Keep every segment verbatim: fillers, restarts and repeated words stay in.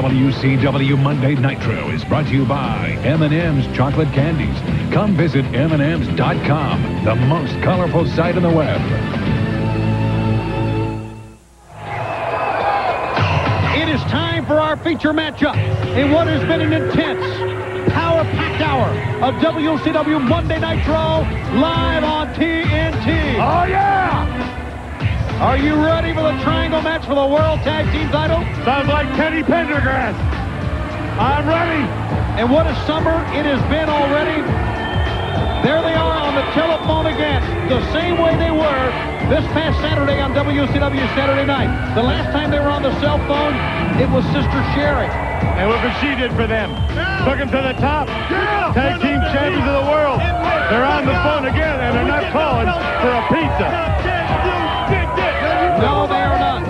W C W Monday Nitro is brought to you by M and M's Chocolate Candies. Come visit M and M's dot com, the most colorful site on the web. It is time for our feature matchup in what has been an intense, power-packed hour of W C W Monday Nitro live on T N T. Oh, yeah! Are you ready for the triangle match for the World Tag Team title? Sounds like Teddy Pendergrass. I'm ready. And what a summer it has been already. There they are on the telephone again, the same way they were this past Saturday on W C W Saturday Night. The last time they were on the cell phone, it was Sister Sherry. And look what she did for them. Yeah. Took them to the top. Yeah. Tag team champions of the world. They're on the phone again, and they're not calling for a pizza. No, they are not.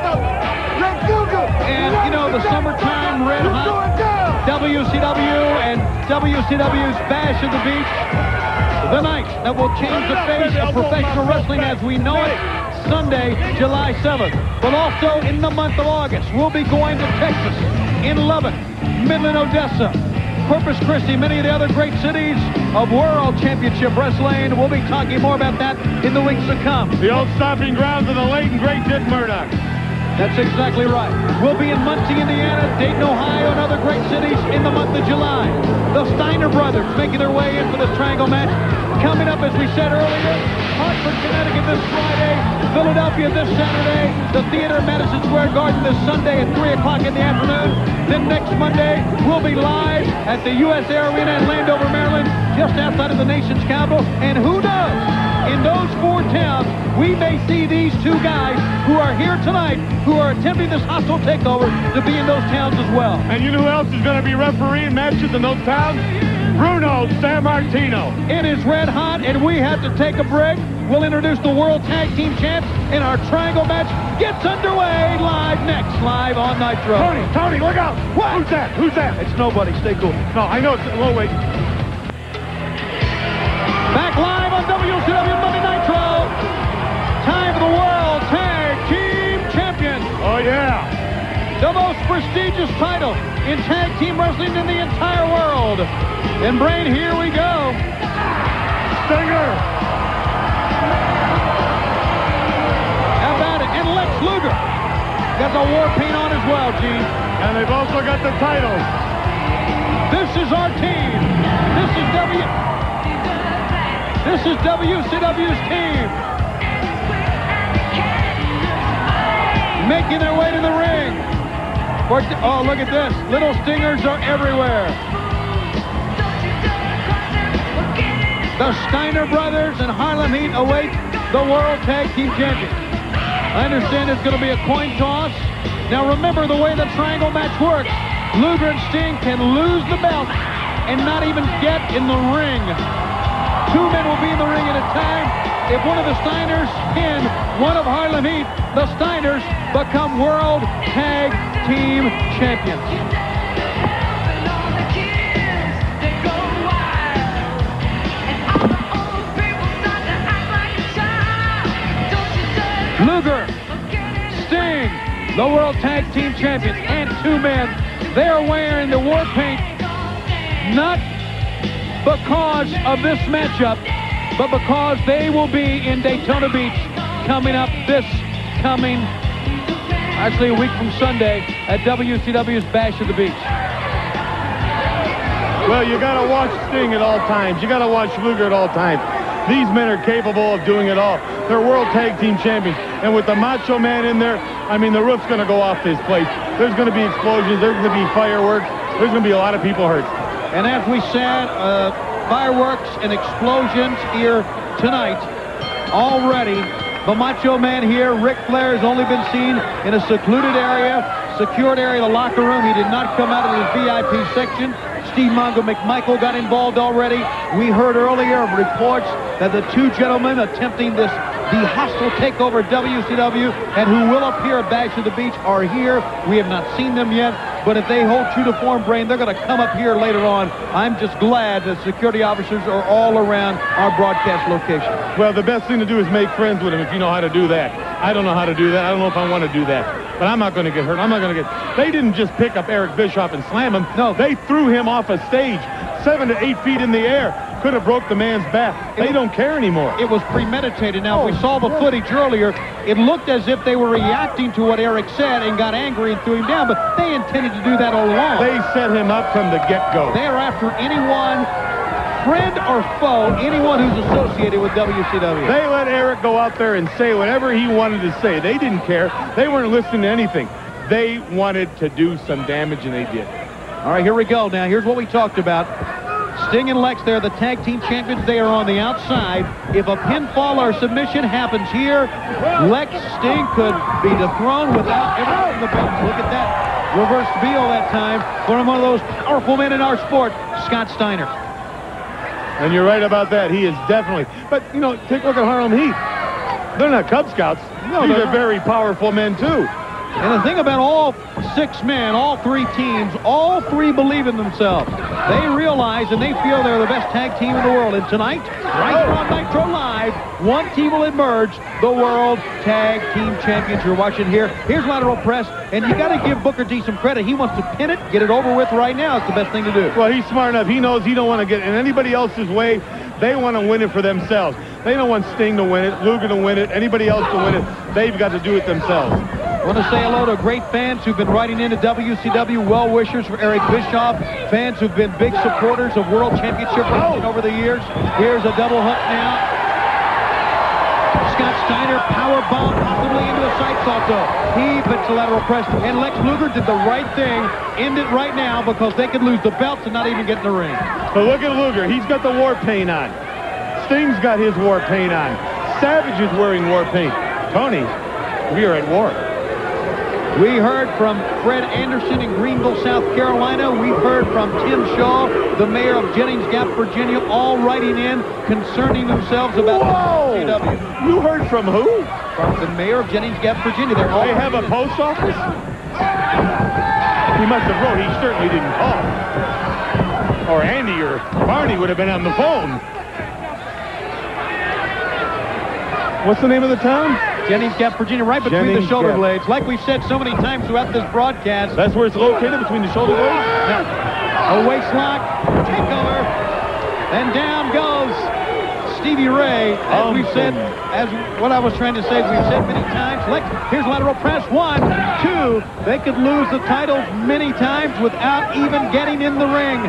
And, you know, the summertime red hot W C W and W C W's Bash of the Beach, the night that will change the face of professional wrestling as we know it, Sunday, July seventh. But also in the month of August, we'll be going to Texas, in Lubbock, Midland, Odessa, Corpus Christi, many of the other great cities of World Championship Wrestling. We'll be talking more about that in the weeks to come. The old stomping grounds of the late and great Dick Murdoch. That's exactly right. We'll be in Muncie, Indiana, Dayton, Ohio, and other great cities in the month of July. The Steiner brothers making their way in for the triangle match. Coming up, as we said earlier, Hartford, Connecticut this Friday, Philadelphia this Saturday, the Theater at Madison Square Garden this Sunday at three o'clock in the afternoon. Then next Monday, we'll be live at the U S A Arena in Landover, Maryland, just outside of the nation's capital. And who knows, in those four towns, we may see these two guys who are here tonight, who are attempting this hostile takeover, to be in those towns as well. And you know who else is going to be refereeing matches in those towns? Bruno Sammartino. It is red hot, and we have to take a break. We'll introduce the World Tag Team Champs, and our triangle match gets underway live next, live on Nitro. Tony, Tony, look out! What? Who's that? Who's that? It's nobody. Stay cool. No, I know it's... Whoa, wait. Back live on W C W Monday Nitro. Time for the World Tag Team Champion. Oh, yeah. The most prestigious title in tag team wrestling in the entire world. And Brain, here we go. Stinger. How about it? And Lex Luger got the war paint on as well, Gene. And they've also got the titles. This is our team. This is W. This is W C W's team. Making their way to the ring. Oh, look at this. Little stingers are everywhere. The Steiner brothers and Harlem Heat await the World Tag Team Champions. I understand it's going to be a coin toss. Now remember the way the triangle match works. Luger and Sting can lose the belt and not even get in the ring. Two men will be in the ring at a time. If one of the Steiners pin one of Harlem Heat, the Steiners become World Tag Team Champions. Luger, Sting, the World Tag Team Champions, and two men. They are wearing the war paint not because of this matchup, but because they will be in Daytona Beach coming up this coming, actually a week from Sunday, at W C W's Bash of the Beach. Well, you got to watch Sting at all times. You got to watch Luger at all times. These men are capable of doing it all. They're World Tag Team Champions. And with the Macho Man in there, I mean, the roof's going to go off this place. There's going to be explosions. There's going to be fireworks. There's going to be a lot of people hurt. And as we said, uh, fireworks and explosions here tonight already. The Macho Man here, Ric Flair, has only been seen in a secluded area, secured area, the locker room. He did not come out of his V I P section. Steve Mongo McMichael got involved already. We heard earlier of reports that the two gentlemen attempting this, the hostile takeover W C W, and who will appear at Bash of the Beach, are here. We have not seen them yet, but if they hold true to form, Brain, they're going to come up here later on. I'm just glad that security officers are all around our broadcast location. Well, the best thing to do is make friends with them if you know how to do that. I don't know how to do that. I don't know if I want to do that. But I'm not going to get hurt. I'm not going to get... They didn't just pick up Eric Bischoff and slam him. No. They threw him off a stage, seven to eight feet in the air. Could have broke the man's back. They it, don't care anymore. It was premeditated. Now, Oh, if we saw the yeah. footage earlier, it looked as if they were reacting to what Eric said and got angry and threw him down, but they intended to do that all along. They set him up from the get-go. They are after anyone, friend or foe, anyone who's associated with W C W. They let Eric go out there and say whatever he wanted to say. They didn't care. They weren't listening to anything. They wanted to do some damage, and they did. All right, here we go. Now, here's what we talked about. Sting and Lex, they're the tag team champions. They are on the outside. If a pinfall or submission happens here, Lex Sting could be dethroned without ever hitting the belts. Look at that reversed B O that time from one of those powerful men in our sport, Scott Steiner. And you're right about that. He is definitely. But, you know, take a look at Harlem Heat. They're not Cub Scouts. No, These they're are not. very powerful men, too. And the thing about all six men, all three teams, all three believe in themselves. They realize and they feel they're the best tag team in the world. And tonight, right here on Nitro Live, one team will emerge, the World Tag Team Champions. You're watching here. Here's lateral press, and you got to give Booker T some credit. He wants to pin it, get it over with right now. It's the best thing to do. Well, he's smart enough. He knows he don't want to get in anybody else's way. They want to win it for themselves. They don't want Sting to win it, Luger to win it, anybody else to win it. They've got to do it themselves. I want to say hello to great fans who've been writing into W C W, well-wishers for Eric Bischoff, fans who've been big supporters of World Championship Wrestling over the years. Here's a double hook now. Scott Steiner, power bomb, possibly into a side salto. He puts the lateral press, and Lex Luger did the right thing. End it right now because they could lose the belts and not even get in the ring. But look at Luger. He's got the war paint on. Sting's got his war paint on. Savage is wearing war paint. Tony, we are at war. We heard from Fred Anderson in Greenville, South Carolina. We've heard from Tim Shaw, the mayor of Jennings Gap, Virginia, all writing in concerning themselves about Whoa! W C W. You heard from who? From the mayor of Jennings Gap, Virginia. They're all They have a writing in. post office? He must have wrote. He certainly didn't call. Or Andy or Barney would have been on the phone. What's the name of the town? Jennings Gap, Virginia, right between Jennings the shoulder Gap. blades. Like we've said so many times throughout this broadcast. That's where it's located, between the shoulder blades? Now, a waist lock, takeover, and down goes Stevie Ray. As Um, we've said, as what I was trying to say, we've said many times. Lex, here's lateral press. One, two. They could lose the titles many times without even getting in the ring.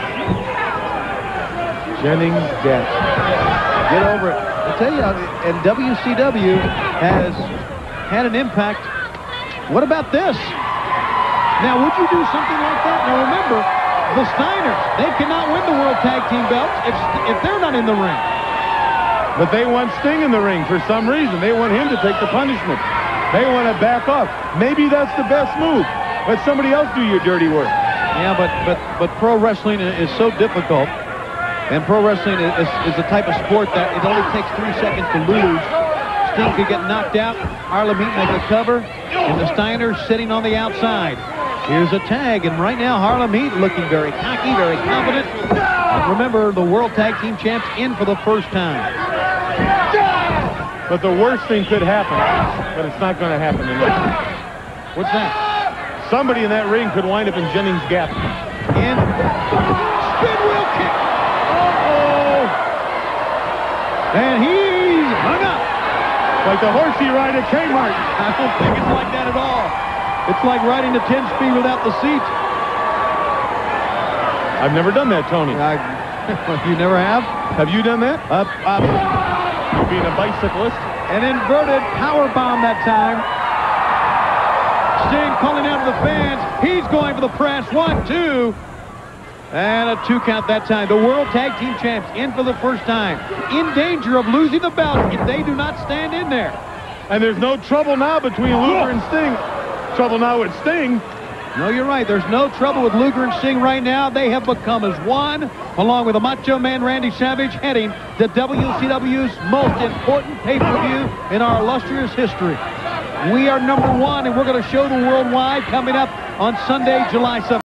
Jennings Gap. Get over it. I tell you, and W C W has had an impact. What about this? Now, would you do something like that? Now, remember, the Steiners, they cannot win the World Tag Team belts if, if they're not in the ring. But they want Sting in the ring for some reason. They want him to take the punishment. They want to back off. Maybe that's the best move. Let somebody else do your dirty work. Yeah, but but but pro wrestling is so difficult, and pro wrestling is, is the type of sport that it only takes three seconds to lose. Sting could get knocked out. Harlem Heat make a cover, and the Steiners sitting on the outside. Here's a tag, and right now Harlem Heat looking very cocky, very confident. And remember, the World Tag Team Champs in for the first time. But the worst thing could happen, but it's not going to happen tonight. What's that? Somebody in that ring could wind up in Jennings Gap. In spin wheel kick. Uh-oh. And he's hung up. Like the horse you ride at Kmart. I don't think it's like that at all. It's like riding a ten speed without the seat. I've never done that, Tony. I, you never have? Have you done that? Up, up. Being a bicyclist? An inverted power bomb that time. Sting calling out to the fans. He's going for the press. One, two. And a two count that time. The World Tag Team Champs in for the first time. In danger of losing the belt if they do not stand in there. And there's no trouble now between Luger and Sting. Trouble now with Sting. No, you're right. There's no trouble with Luger and Sting right now. They have become as one, along with the Macho Man Randy Savage, heading to W C W's most important pay-per-view in our illustrious history. We are number one, and we're going to show the worldwide coming up on Sunday, July seventh.